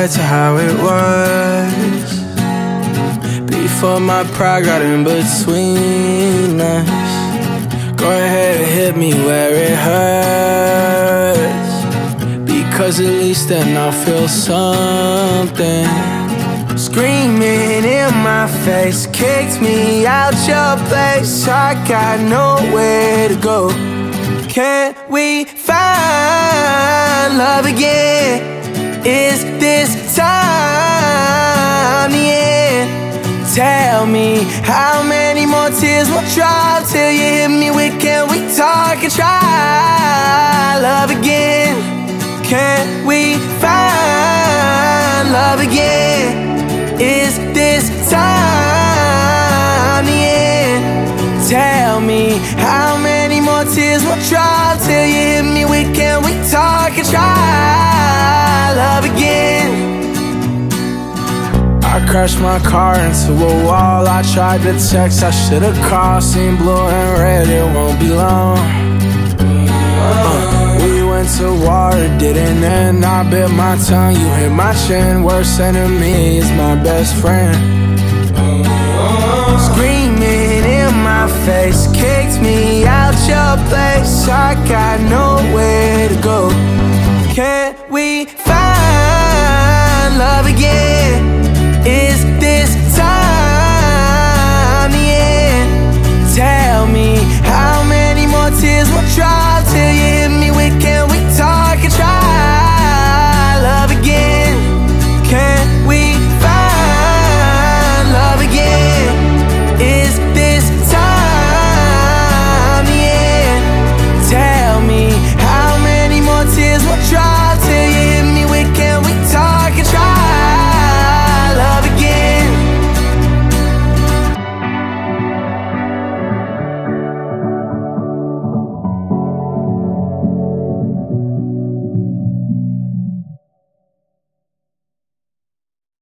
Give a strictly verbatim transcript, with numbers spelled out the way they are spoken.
back to how it was before my pride got in between us. Go ahead and hit me where it hurts, because at least then I'll feel something. Screaming in my face, kicked me out your place. I got nowhere to go. Can we find love again? Is this time the end? Tell me how many more tears will drop till you hit me with, can we talk and try love again? Can we find love again? Is this time the end? Tell me how many more tears will drop till you hit me with, can we talk and try love again? I crashed my car into a wall. I tried to text, I should've called. Seen blue and red, it won't be long. uh, We went to war, it didn't end. I bit my tongue, you hit my chin. Worst enemy is my best friend. Screaming in my face, kicked me out your place. I got nowhere to go.